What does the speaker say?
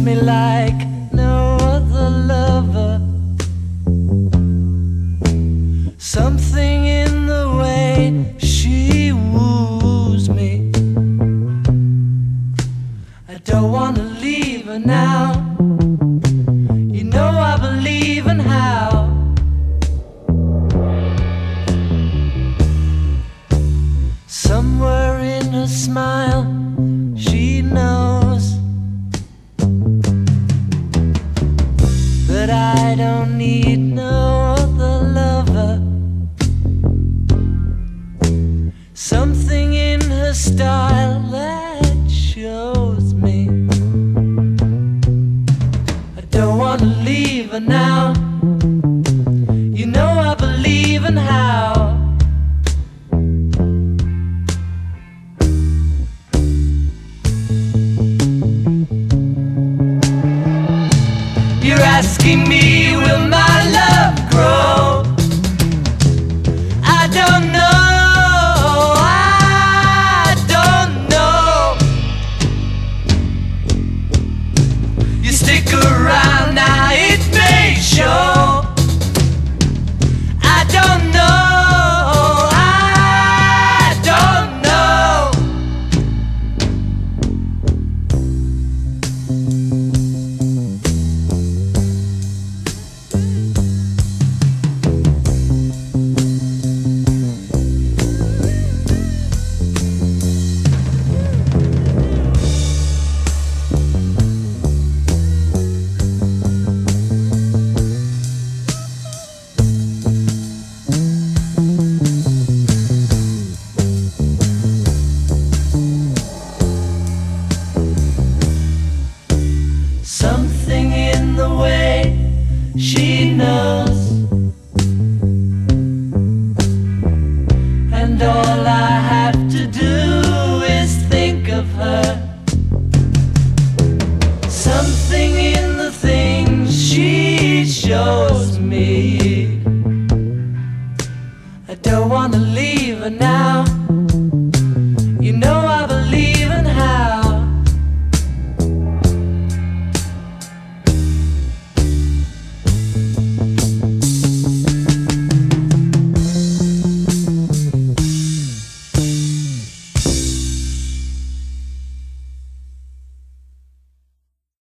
me like no other lover. Something in the way she woos me. I don't want to leave her now. You know I believe in how. Somewhere in her smile she knows that I don't need no other lover. Something in her style that shows me I don't want to leave her now. You know I believe in how. You're asking me, will my love grow? I don't know, I don't know. You stick around now, it may show. I don't know, I don't know. Something in the way she knows, and all I have to do is think of her. Something in the things she shows me. I don't want to leave her now.